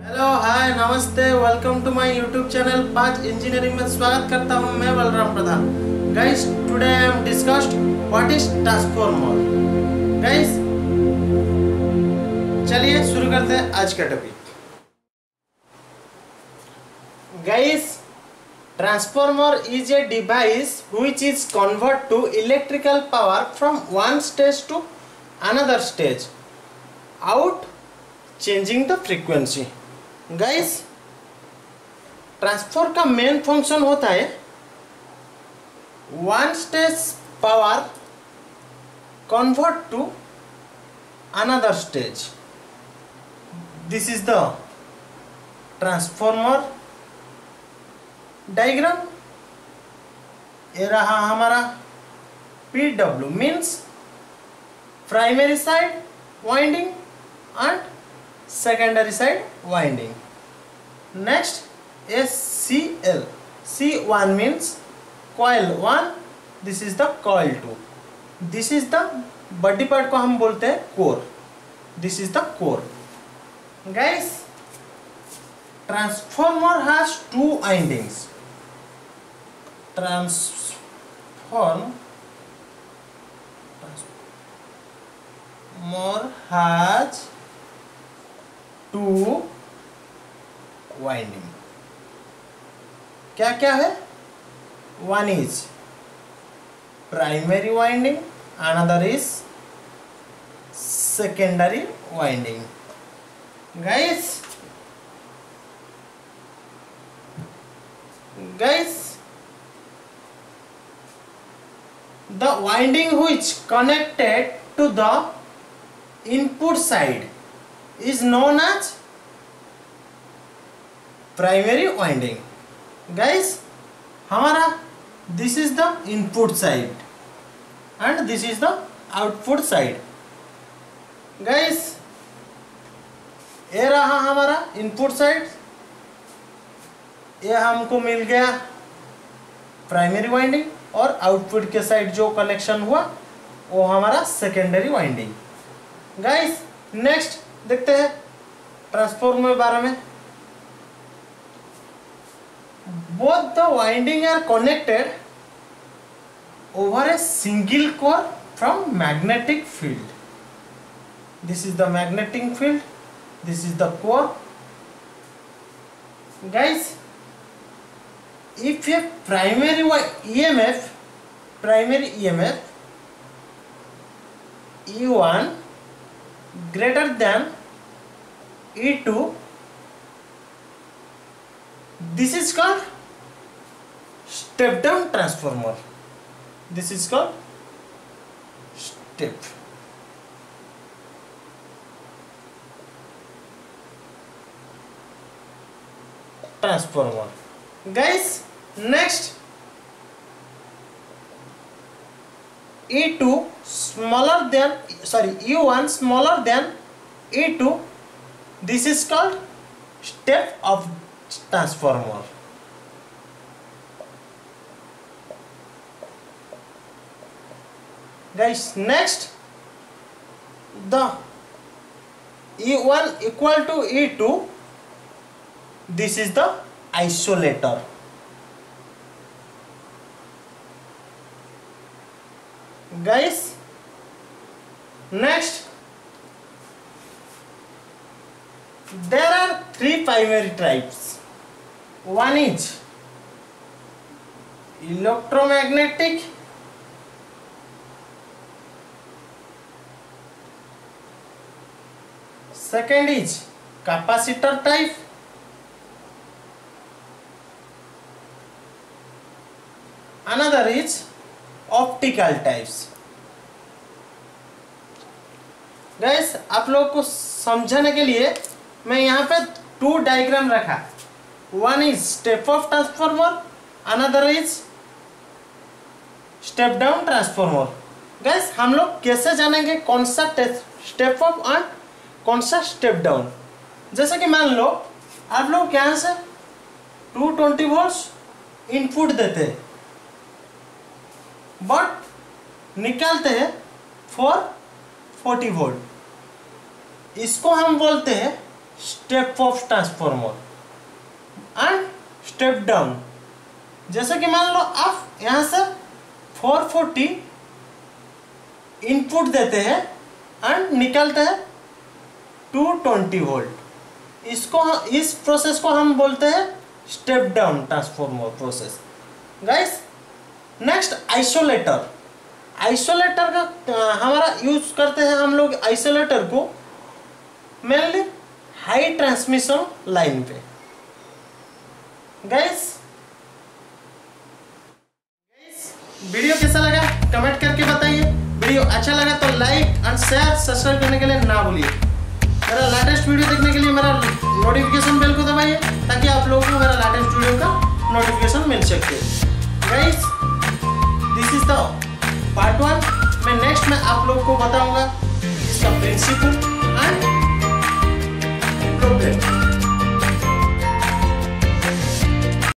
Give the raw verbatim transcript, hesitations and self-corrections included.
Hello hi नमस्ते welcome to my YouTube channel पांच engineering में स्वागत करता हूं मैं Balram Pradhan. Guys today I am discussed what is transformer. Guys चलिए शुरू करते हैं आज का topic. Guys transformer is a device which is convert to electrical power from one stage to another stage out changing the frequency. Guys transfer का main function होता है one stage power convert to another stage. This is the transformer diagram. ये रहा हमारा P W means primary side winding and secondary side winding. Next is C L. C one means coil one. This is the coil two. This is the body part को हम बोलते हैं core. This is the core. Guys, transformer has two windings. Transform Transformer has two winding. क्या क्या है? One is primary winding, another is secondary winding. Guys guys the winding which connected to the input side is known as primary winding. Guys हमारा this is the input side and this is the output side. Guys ये रहा हमारा input side, ये हमको मिल गया primary winding और output के side जो कनेक्शन हुआ वो हमारा secondary winding. Guys next देखते हैं ट्रांसफॉर्मर के बारे में। Both the winding are connected over a single core from magnetic field. This is the magnetic field, this is the core. Guys if a primary EMF primary EMF E one greater than E two, this is called step down transformer. This is called step transformer. Guys next E two smaller than sorry E one smaller than E two, this is called step of transformer. Guys next the E one equal to E two, this is the isolator. Guys next there are three primary types. One is electromagnetic, second is capacitor type, another is optical types. गाइस आप लोग को समझाने के लिए मैं यहाँ पे टू डायग्राम रखा। One is step up transformer, another is step down transformer. Guys हम लोग कैसे जानेंगे कौन सा स्टेप अप और कौन सा स्टेप डाउन? जैसे कि मान लो आप लोग यहाँ से टू ट्वेंटी वोल्ट्स इनपुट देते हैं बट निकालते हैं फोर फोर्टी वोल्ट। इसको हम बोलते हैं step up transformer and step down. जैसे कि मान लो आप यहाँ से फोर फोर्टी इनपुट देते हैं एंड निकलते हैं टू ट्वेंटी वोल्ट। इसको इस प्रोसेस को हम बोलते हैं step down transformer process. Guys next isolator. Isolator का हमारा यूज करते हैं हम लोग आइसोलेटर को मेनली हाई ट्रांसमिशन लाइन पे। गाइस वीडियो कैसा लगा कमेंट करके बताइए। वीडियो अच्छा लगा तो लाइक एंड शेयर सब्सक्राइब करने के लिए ना भूलिए। मेरा लेटेस्ट वीडियो देखने के लिए मेरा नोटिफिकेशन बेल को दबाइए ताकि आप लोगों को मेरा लेटेस्ट वीडियो का नोटिफिकेशन मिल सके। Guys this is the part one. मैं नेक्स्ट में आप लोगों को बताऊंगा इसका प्रिंसिपल